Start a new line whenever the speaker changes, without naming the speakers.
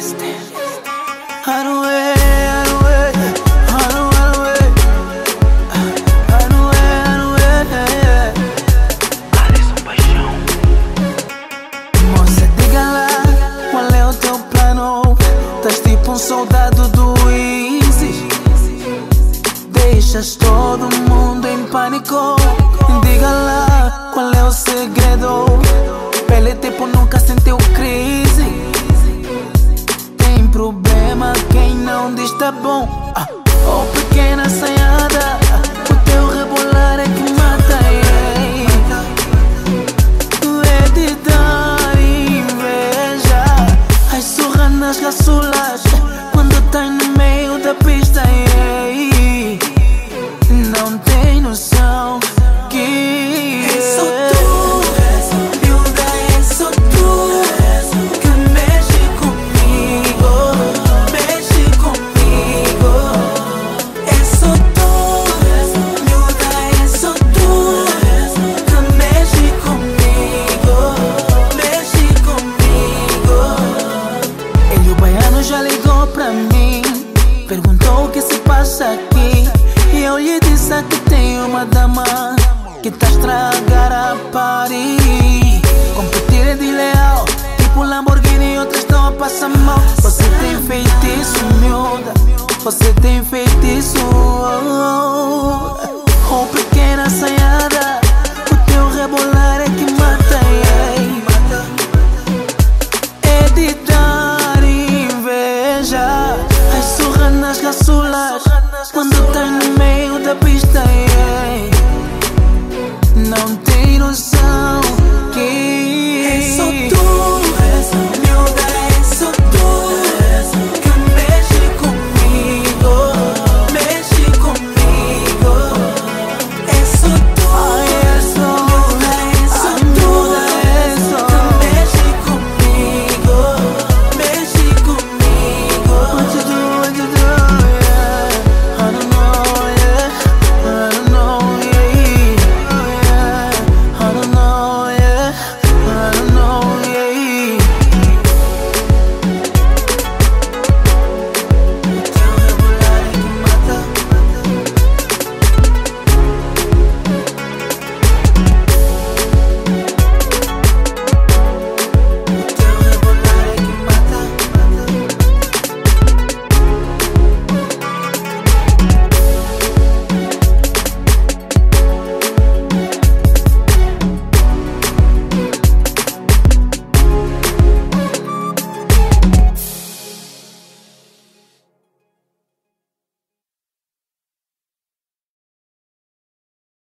Moça, diga lá, qual é o teu plano? Tás tipo um soldado do ISIS. Deixas todo mundo em pânico. Diga lá, qual é o segredo? Pele tipo nunca sentiu crise. Tem problema quem não diz tá bom. Oh, pequena assanhada, o teu rebolar é que mata. É de dar inveja. Ai, surra nas caçulas quando tá no meio da pista. Não tem noção que é só tu, miúda, é só tu que mexe comigo, mexe comigo. É só tu, miúda, é só tu que mexe comigo, mexe comigo. Ele, o baiano, já ligou pra mim, perguntou o que se passa aqui. E eu lhe disse que tem uma dama que tá a estragar a party. Competir é desleal, tipo Lamborghini e outras estão a passar mal. Você tem feitiço, miúda, você tem feitiço.